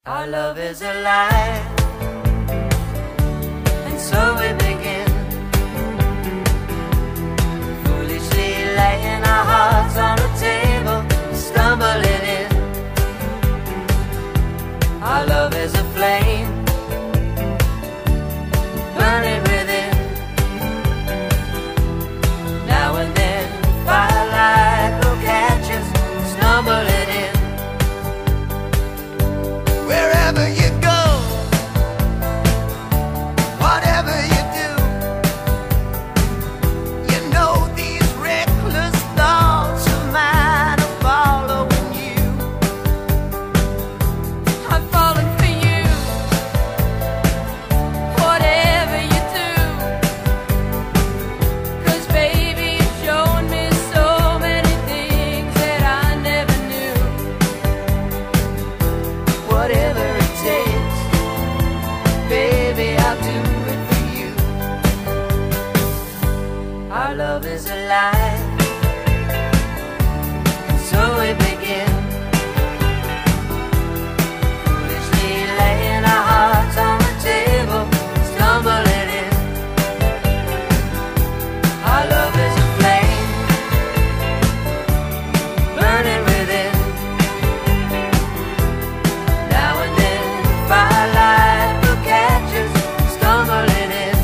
Our love is alive, and so we begin, foolishly laying our hearts on the table, stumbling in. Our love is a flame, burning within. Now and then, firelight will catch us, stumbling in. Wherever you go, whatever you do, you know these reckless thoughts of mine are following you. I'm falling for you, whatever you do, 'cause baby you've shown me so many things that I never knew. Whatever it takes, baby, I'll do it for you. Our love is alive, and so we begin, foolishly laying our hearts on the table, stumbling in. Our love is a flame, burning within. Now and then, firelight will catch us, stumbling in.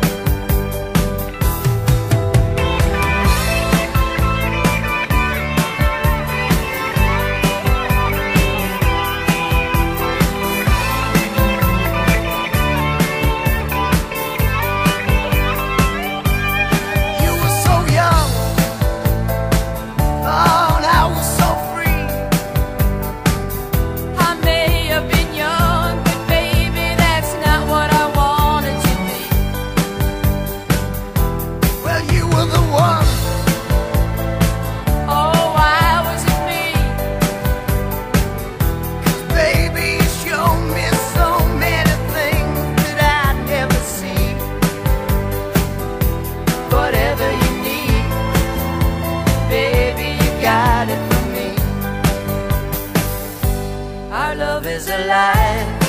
You were so young, oh, and I was so free. I may have been young, but baby that's not what I wanted to be. Well, you were the one. Oh, why was it me? Baby, you showed me so many things that I'd never see. Whatever you need, baby, you got it for me. Our love is alive,